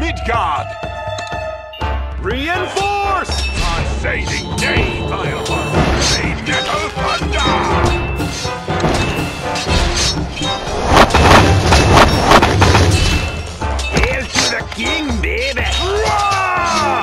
Midgard! Reinforce! I say thee nay, vile one! The metal thunder! Hail to the king, baby! Roar!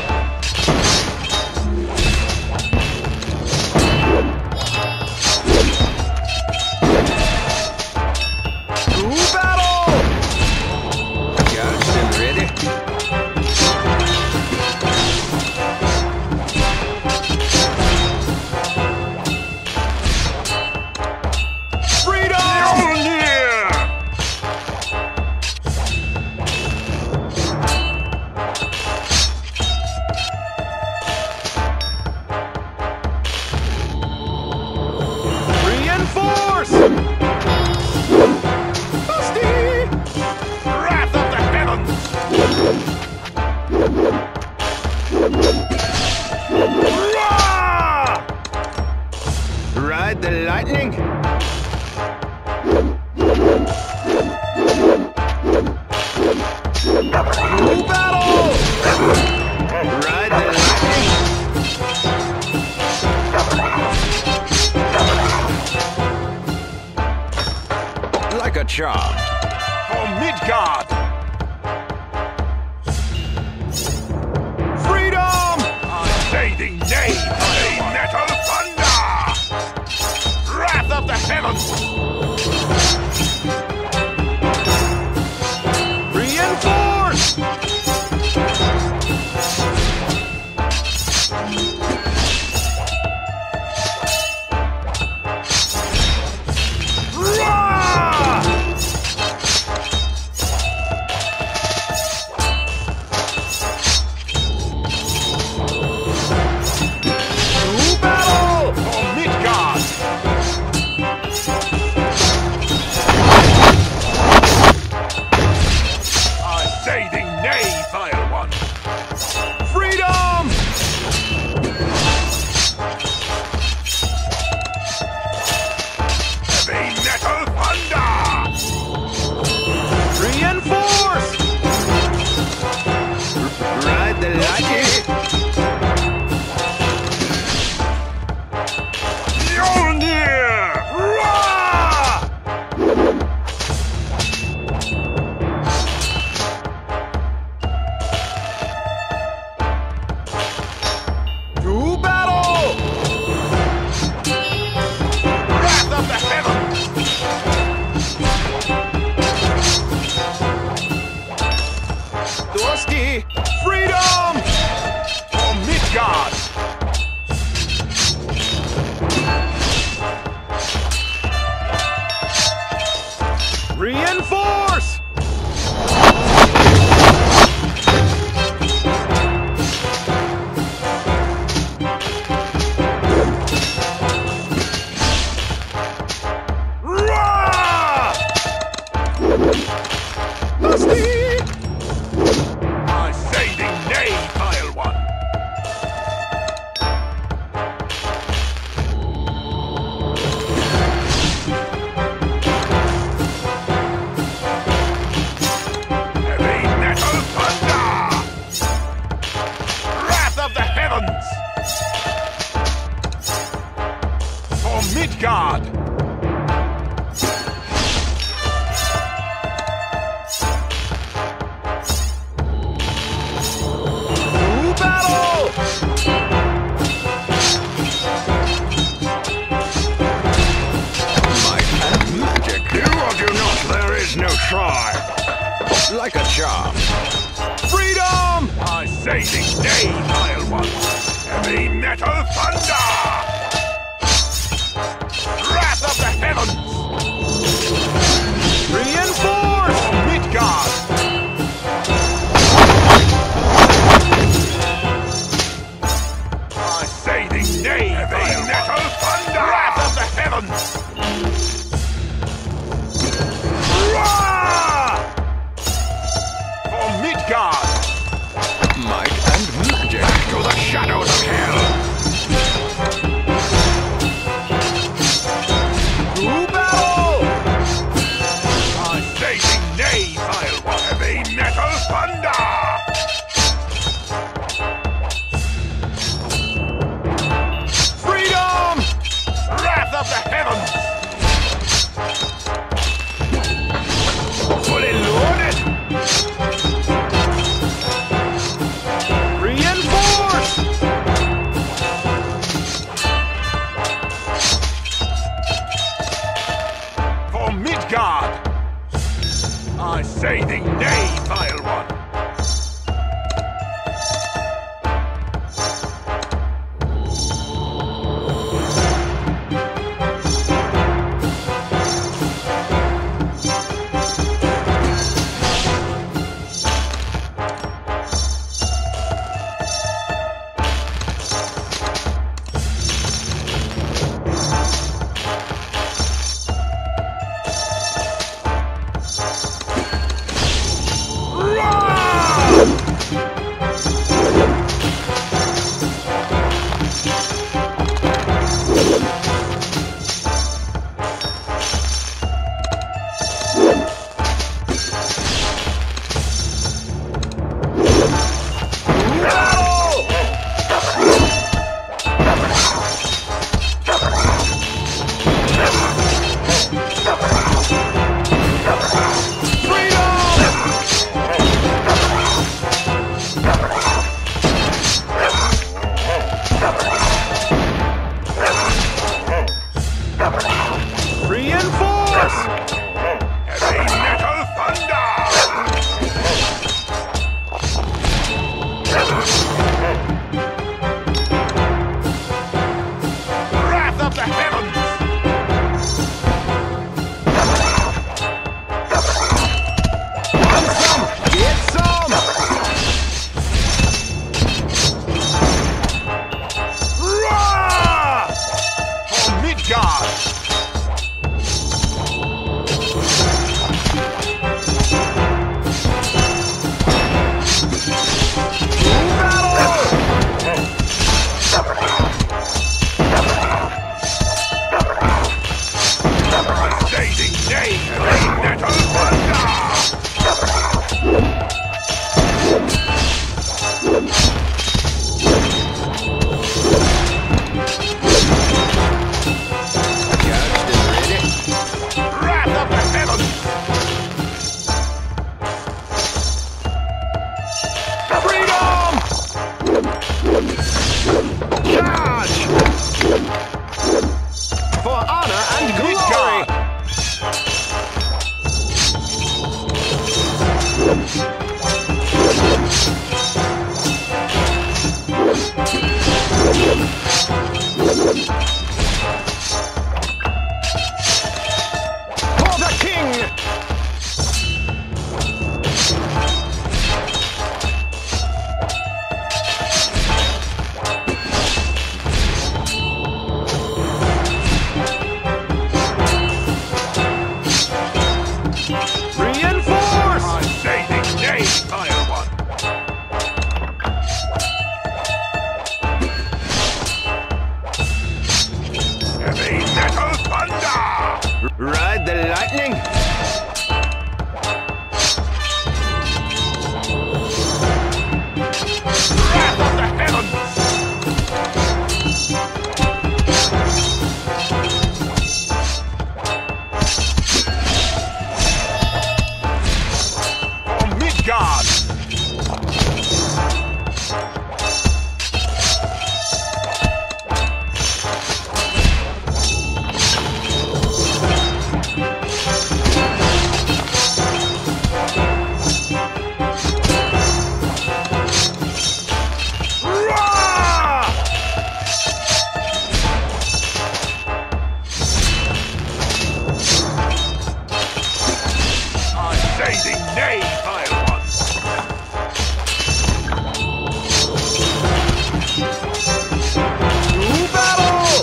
To battle! Garrison ready? Ride the lightning. To battle! Ride the lightning. Like a charm. For Midgard. Freedom! I say thee nay, the metal thunder! Wrath of the heavens! Reinforce! Roar! To battle! For Midgard! I say thee nay, vile one! Freedom! Heavy metal thunder! Reinforce! Ride the lightning! Mjolnir! Roar! To battle! Wrath of the heavens! Thirsty! Freedom! For Midgard! Reinforce! Roar! Dusty! I say thee nay, vile one! Heavy metal thunder! Wrath of the heavens! For Midgard! To battle! Might and magic. Do or do not, there is no try. Like a charm. Freedom! I say thee nay, vile one. Heavy metal thunder! Wrath of the heavens! Reinforce! Midgard! I say thee nay, heavy metal thunder! Wrath of the heavens! Roar! For Midgard! Might and magic to the shadows of hell! To battle! I say thee nay, vile one! Heavy metal thunder! Charge! For honor and glory! For the king! Reinforce! I say these days, Vile One. Heavy metal thunder! Ride the lightning! Wrath of the heavens! For Midgard! Roar! I say thee nay, Vile One. To battle!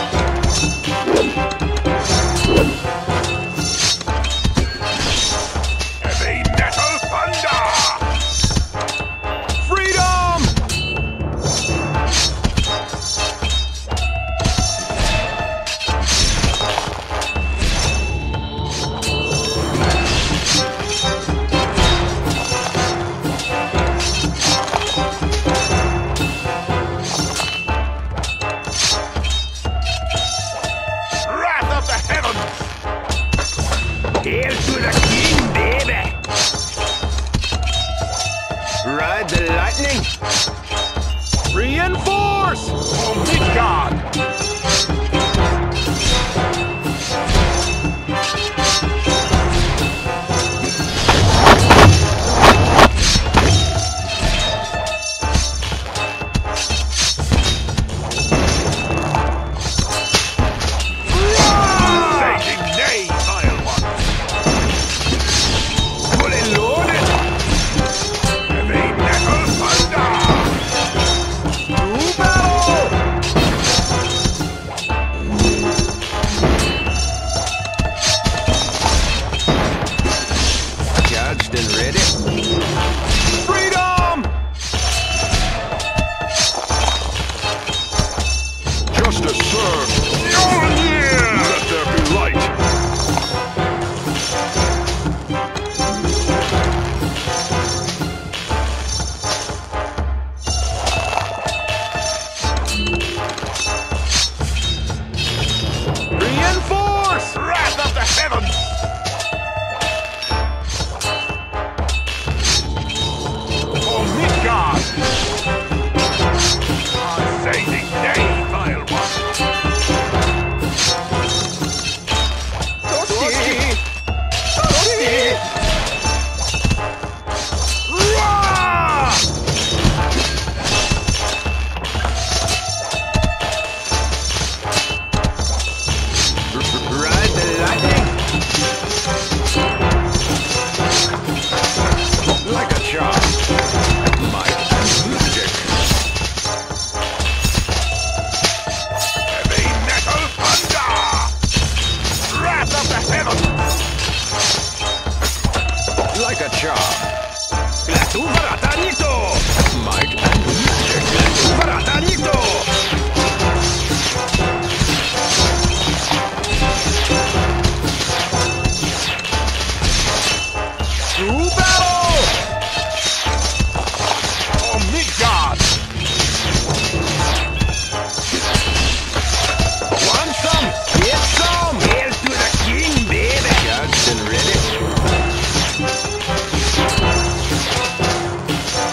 Heavy metal thunder! Freedom! Wrath of the heavens! Hail to the king, baby! Ride the lightning! Reinforce! For Midgard! Saving nay, Vile One! Fully loaded! Heavy metal thunder! To battle! Charged and ready. Freedom! Justice served. Oh yeah! Let there be light. Reinforce! Wrath of the heavens! For Midgard! I say thee nay, Vile One! Toasty! Toasty! Roar! Ride the lightning! Like a charm! Might and magic! Heavy metal thunder! Wrath of the heavens! Like a charm! Latubratanito! Might and magic! Latubratanito! To battle! For Midgard! Want some? Get some! Hail to the king, baby! Charged and ready.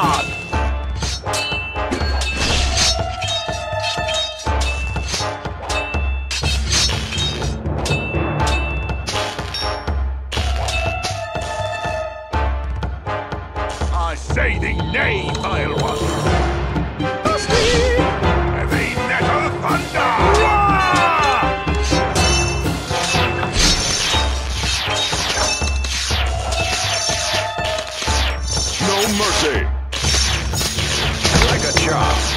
God! I say thee nay, vile one! Heavy metal thunder! No mercy! Like a chop!